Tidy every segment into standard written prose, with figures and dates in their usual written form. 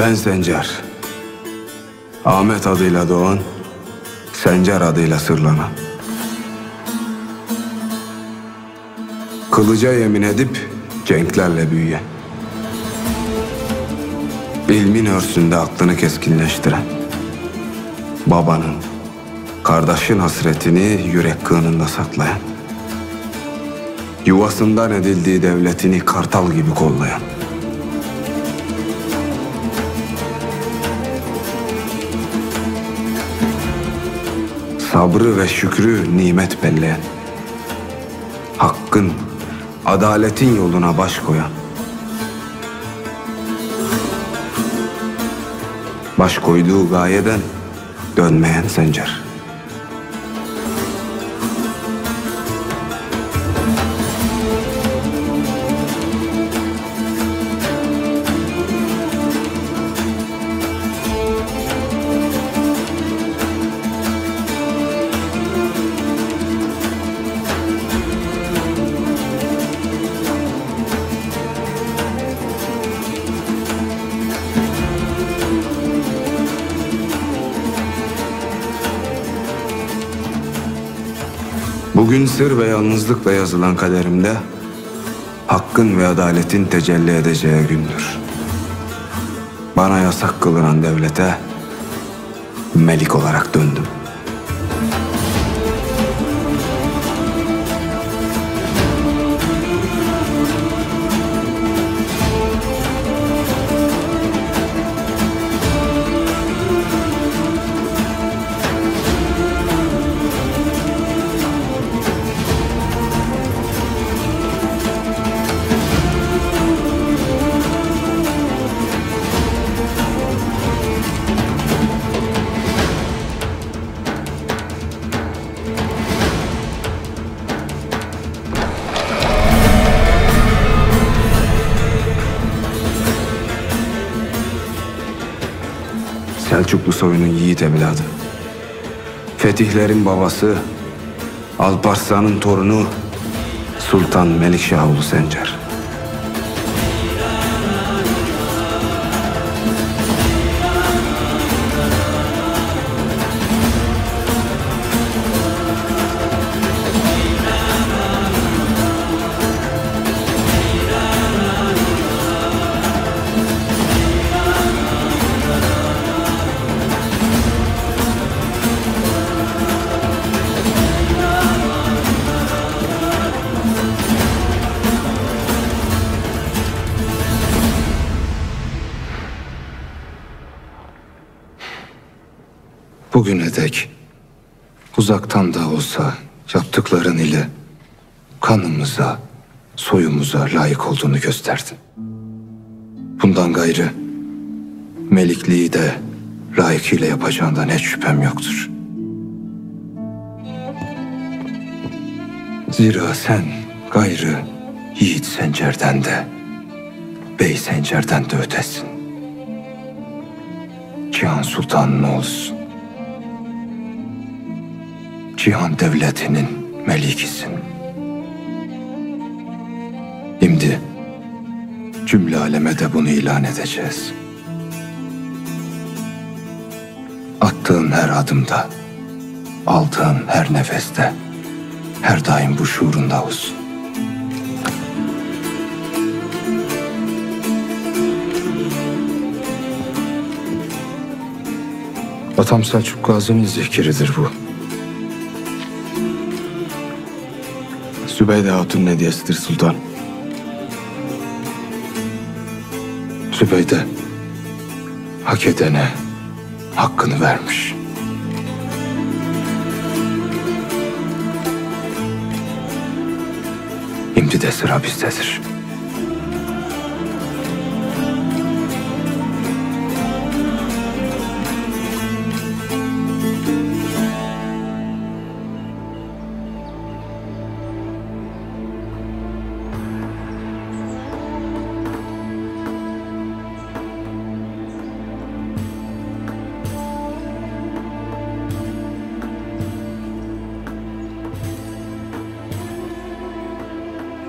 Ben Sencer. Ahmet adıyla doğan, Sencer adıyla sırlanan. Kılıca yemin edip cenklerle büyüyen. İlmin örsünde aklını keskinleştiren. Babanın, kardeşin hasretini yürek kığınında saklayan. Yuvasından edildiği devletini kartal gibi kollayan. Sabrı ve şükrü nimet belleyen. Hakkın, adaletin yoluna baş koyan. Baş koyduğu gayeden dönmeyen Sencer. Bugün sır ve yalnızlıkla yazılan kaderimde hakkın ve adaletin tecelli edeceği gündür. Bana yasak kılınan devlete melik olarak döndüm. Selçuklu soyunun yiğit evladı. Fetihlerin babası, Alparslan'ın torunu Sultan Melikşahoğlu Sencer. Bugüne dek uzaktan da olsa yaptıkların ile kanımıza, soyumuza layık olduğunu gösterdin. Bundan gayrı melikliği de layıkıyla yapacağından hiç şüphem yoktur. Zira sen gayrı Yiğit Sencer'den de, Bey Sencer'den de ötesin. Cihan Sultan'ın oğlusun. Cihan devletinin melikisin. Şimdi cümle aleme de bunu ilan edeceğiz. Attığın her adımda, aldığın her nefeste, her daim bu şuurunda olsun. Atam Selçuk Gazi'nin zikridir bu. Zübeyde Hatun'un hediyesidir sultan. Zübeyde hak edene hakkını vermiş. Şimdi de sıra bizdedir.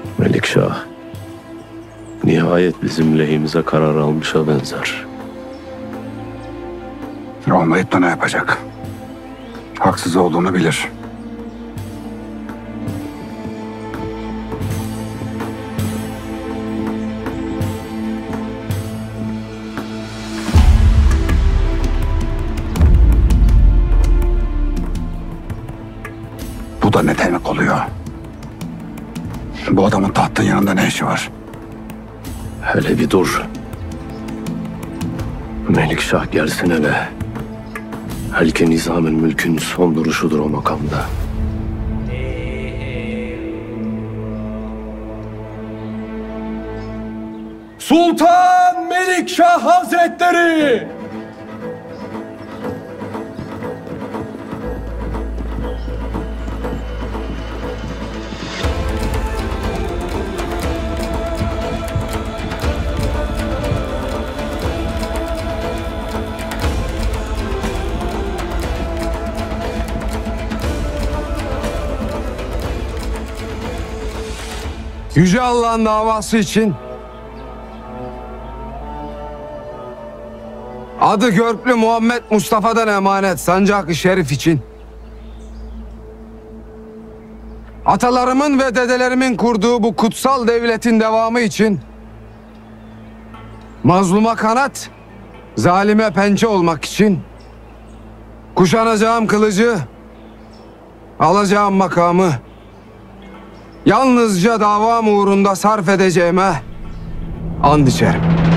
Melikşah, nihayet bizim lehimize karar almışa benzer. olmayıp da ne yapacak? Haksız olduğunu bilir. Bu da ne demek oluyor? Bu adamın tahtın yanında ne işi var? Hele bir dur. Melikşah gelsin hele. Helke nizamın mülkün son duruşudur o makamda. Sultan Melikşah Hazretleri! Yüce Allah'ın davası için, adı Görklü Muhammed Mustafa'dan emanet sancak-ı şerif için, atalarımın ve dedelerimin kurduğu bu kutsal devletin devamı için, mazluma kanat, zalime pençe olmak için, kuşanacağım kılıcı, alacağım makamı, yalnızca davam uğrunda sarf edeceğime and içerim.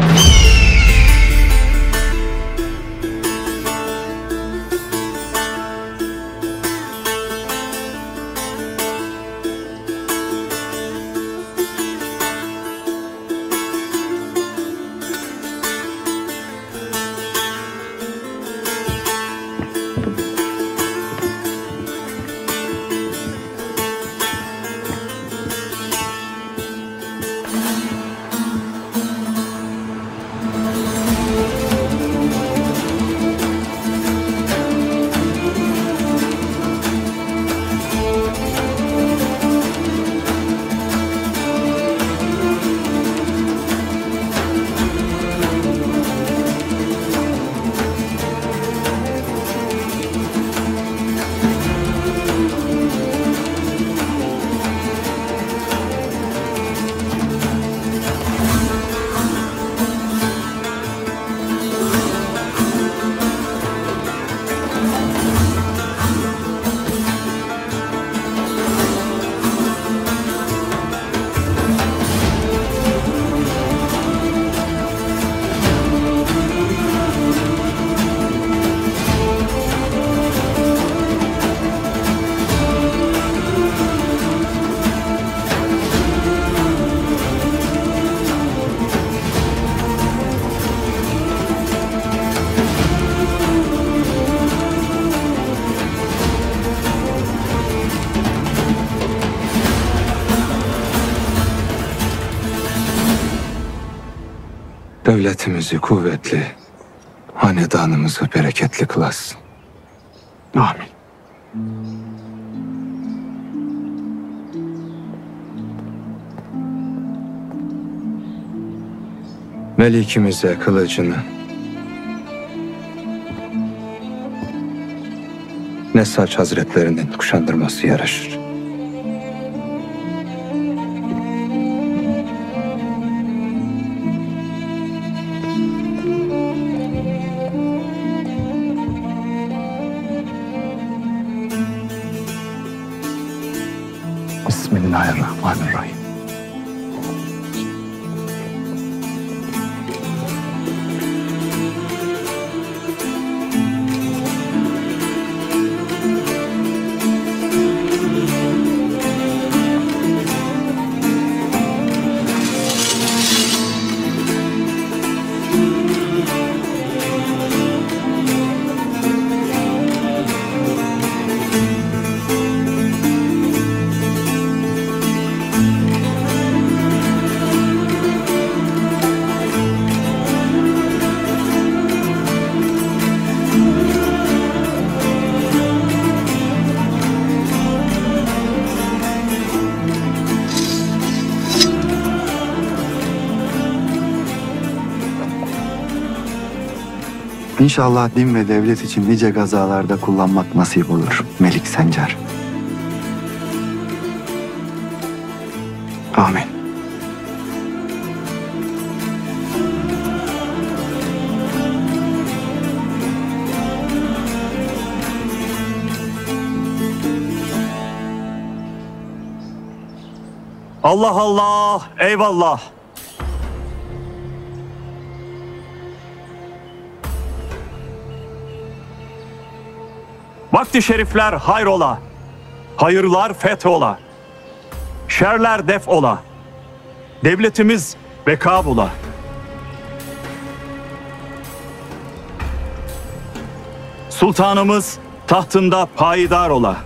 Devletimizi kuvvetli, hanedanımızı bereketli kılasın. Amin. Melikimize kılıcını, Nesaç Hazretlerinin kuşandırması yaraşır. Bismillahirrahmanirrahim. İnşallah din ve devlet için nice gazalarda kullanmak nasip olur Melik Sencer. Amin. Allah Allah, eyvallah. Vakti şerifler hayrola, hayırlar fethola, şerler def ola, devletimiz beka bula. Sultanımız tahtında payidar ola.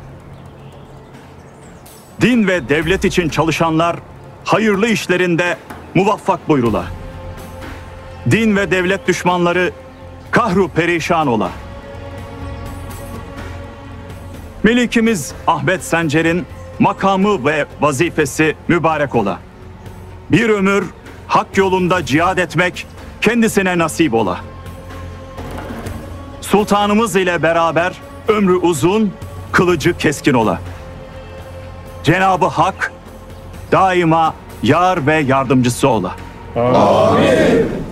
Din ve devlet için çalışanlar hayırlı işlerinde muvaffak buyrula. Din ve devlet düşmanları kahru perişan ola. Melikimiz Ahmet Sencer'in makamı ve vazifesi mübarek ola. Bir ömür hak yolunda cihad etmek kendisine nasip ola. Sultanımız ile beraber ömrü uzun, kılıcı keskin ola. Cenab-ı Hak daima yar ve yardımcısı ola. Amin.